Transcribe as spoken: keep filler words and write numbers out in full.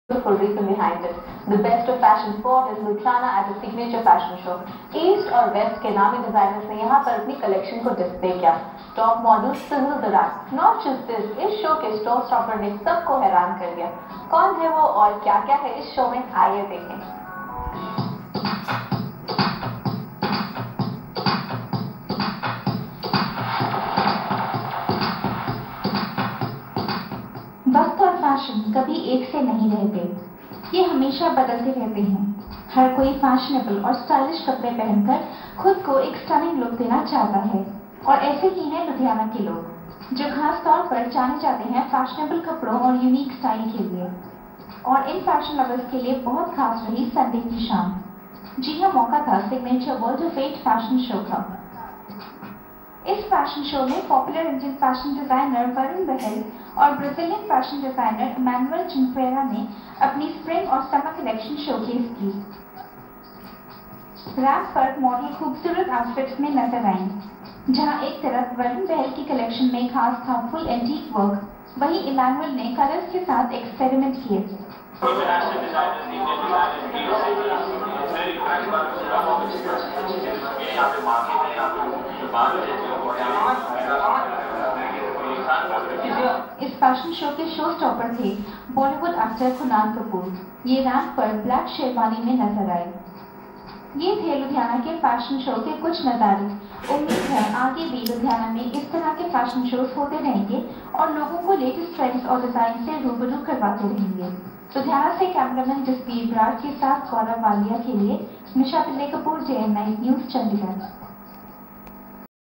Beautiful reason behind it. The best of fashion sport is Ludhiana at a signature fashion show. East और West के नामी designers ने यहाँ पर अपनी कलेक्शन को डिस्प्ले किया. Top model single the rack. Not just this, इस शो के शो स्टॉपर ने सबको हैरान कर दिया. कौन है वो और क्या क्या है इस शो में, आइए देखें. वक्त और फैशन कभी एक से नहीं रहते, ये हमेशा बदलते रहते हैं. हर कोई फैशनेबल और स्टाइलिश कपड़े पहनकर खुद को एक स्टनिंग लुक देना चाहता है, और ऐसे ही हैं लुधियाना के लोग, जो खास तौर पर जाने जाते हैं फैशनेबल कपड़ों और यूनिक स्टाइल के लिए. और इन फैशन लवर्स के लिए बहुत खास रही संडे की शाम. जी हाँ, मौका था signature world of at fashion show का. इस फैशन शो में popular Indian fashion designer Varun Bahl और Brazilian fashion designer Emmanuel Cinquera ने अपनी स्प्रिंग और समर कलेक्शन शोकेस की. रैंप पर मॉडल खूबसूरत आउटफिट्स में नजर आईं. जहां एक तरफ वरुण बहल की कलेक्शन में खास था फुल एंटीक वर्क, वहीं इमैनुअल ने कलर्स के साथ एक्सपेरिमेंट किए. इस फैशन शो के शो स्टॉपर थे बॉलीवुड एक्टर कुणाल कपूर. ये रैंप पर ब्लैक शेरवानी में नजर आए. ये थे लुधियाना के फैशन शो के कुछ नजारे. उम्मीद है आगे भी लुधियाना में इस तरह के फैशन शोज होते रहेंगे और लोगों को लेटेस्ट ट्रेंड्स और डिजाइन से रूबरू करवाते रहेंगे. लुधियाना से कैमरामैन जसबीर बराड़ के साथ गौरव वालिया के लिए Nisha Pillai Kapoor, J N nine news, Chandigarh.